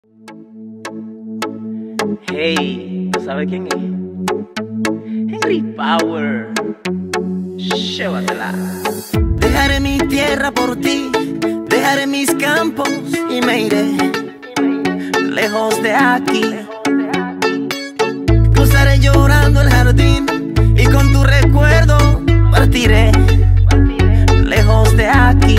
Hey, ¿tú sabes quién es? Henry Power. Llévatela. Dejaré mi tierra por ti, dejaré mis campos y me iré lejos de aquí. Cruzaré llorando el jardín y con tu recuerdo partiré lejos de aquí.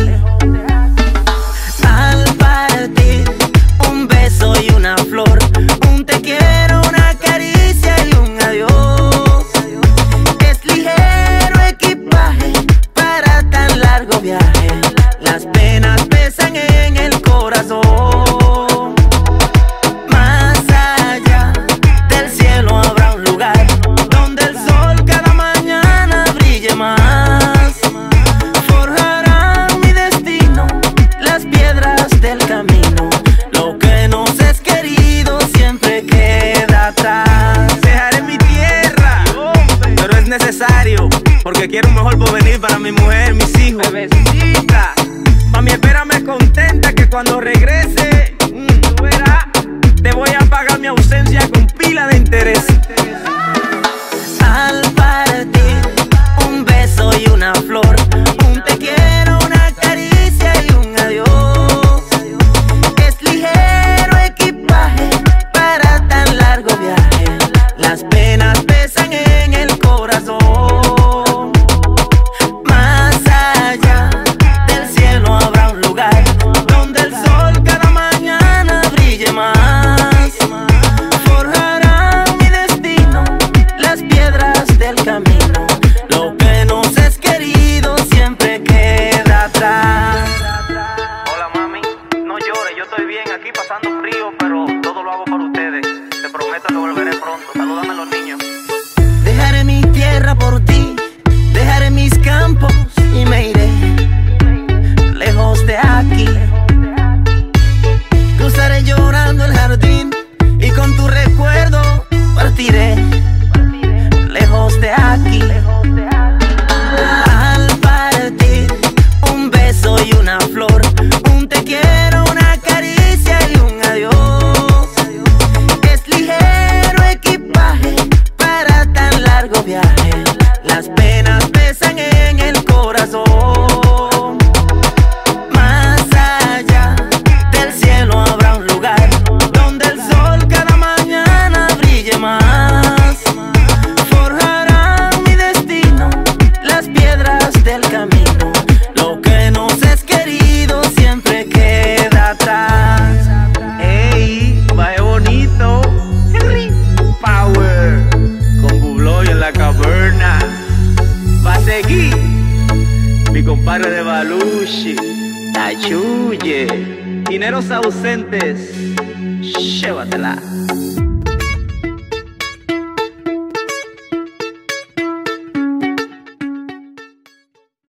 Al partir, un beso y una flor, un te quiero, una caricia y un adiós. Es ligero equipaje para tan largo viaje. Las penas pesan en el corazón. Más allá del cielo habrá un lugar donde el sol cada mañana brille más. Forjarán mi destino las piedras del camino. Lo que nos es querido siempre queda atrás. Dejaré mi tierra, pero es necesario, porque quiero un mejor porvenir para mi mujer, mis hijos. Bebecita, mami, espérame contenta que cuando regrese, tú verás, te voy a pagar mi ausencia con pila de interés. Al partir, un beso y una flor, un te quiero, una caricia y un adiós. Es ligero equipaje para tan largo viaje. Las penas pesan en el corazón. Más allá del cielo habrá un lugar donde el sol cada mañana brille más. Forjarán mi destino las piedras del camino. Lo que nos es querido siempre queda atrás. Hola mami, no llores, yo estoy bien aquí pasando frío, pero todo lo hago por ustedes. Te prometo que volveré pronto. Salúdame a los niños. Dejaré mi tierra por ti, dejaré mis campos y me iré lejos de aquí. Cruzaré llorando el jardín y con tu recuerdo partiré lejos de aquí. Al partir, un beso y una flor, un te quiero, una caricia y un adiós. Es ligero equipaje para tan largo viaje. Las penas pesan en el corazón. Más allá del cielo habrá un lugar donde el sol cada mañana brille más. Forjarán mi destino las piedras del camino. Lo que nos es querido siempre queda atrás. Hey, baje bonito. Henry Power. Con Bubloy en la caverna. Va a seguir mi compadre de Baluchi, Tachuye. Dineros ausentes. Llévatela.